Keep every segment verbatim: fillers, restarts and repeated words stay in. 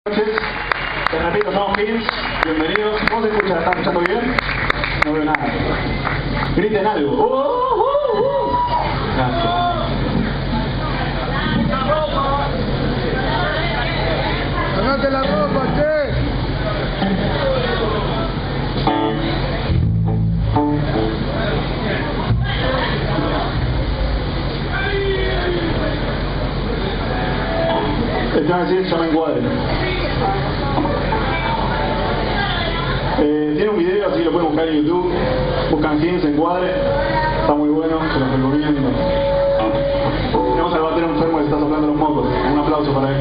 Buenas noches, te repito, somos Pins, bienvenidos. ¿Cómo se escucha? ¿Están escuchando bien? No veo nada. Griten algo. ¡Uh, uh, uh! Gracias. ¡Sacate la ropa, che! El tema que sigue se llama Encuadre. Eh, tiene un video, así lo pueden buscar en YouTube. Buscan Pins, Encuadre. Está muy bueno, se los recomiendo. Tenemos al batero enfermo que está soplando los mocos. Un aplauso para él.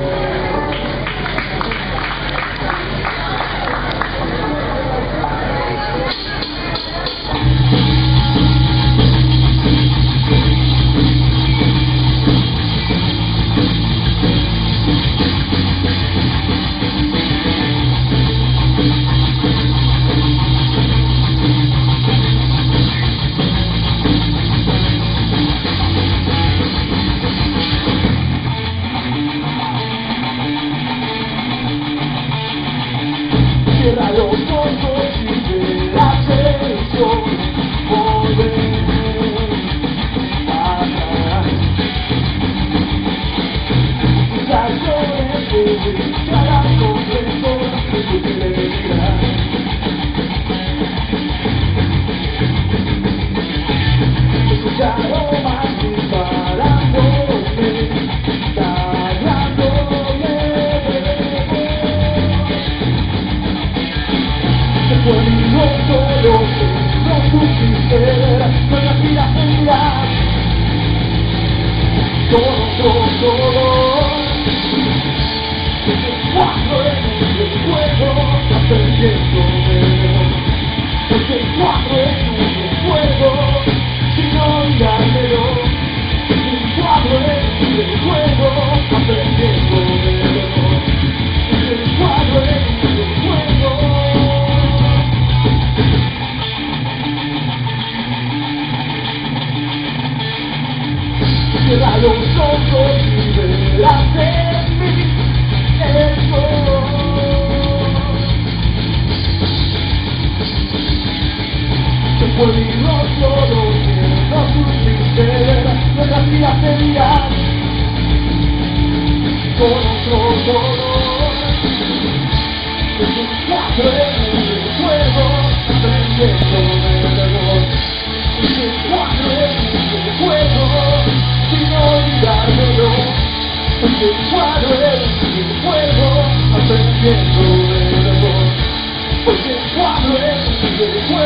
Cierra los ojos y verás el sol volver atrás. Quizás llores cada completo de tu fidelidad. Escucha aromas disparándome, tallándome. Conmigo todo que no supiste ver, no me aspiras a mirar. Todo, todo, todo. Ese cuadro en el juego, aprendiendo de vos. Ese cuadro en el juego, sin olvidármelo. Ese cuadro en el juego, aprendiendo de vos. Ese cuadro en el juego. Cierra los ojos y verás en mí el sol. Se fue mi rostro lo que no supiste ver, nuestras vidas se miran con otro color. Es un cuadro en el juego, aprendiendo de dolor. Es un cuadro en el juego, sin olvidármelo. Ese cuadro es el juego, aprendiendo de dolor. Ese cuadro es el juego.